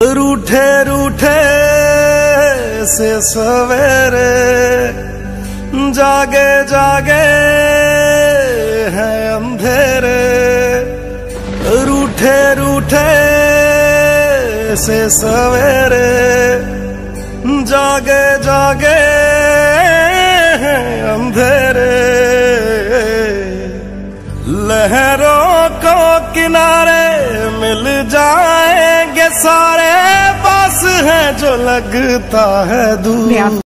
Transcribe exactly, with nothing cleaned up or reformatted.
रूठे रूठे से सवेरे, जागे जागे हैं अंधेरे। रूठे रूठे से सवेरे, जागे जागे हैं अंधेरे। लहरों को किनारे मिल जाएंगे सारे, पास है जो लगता है दूर।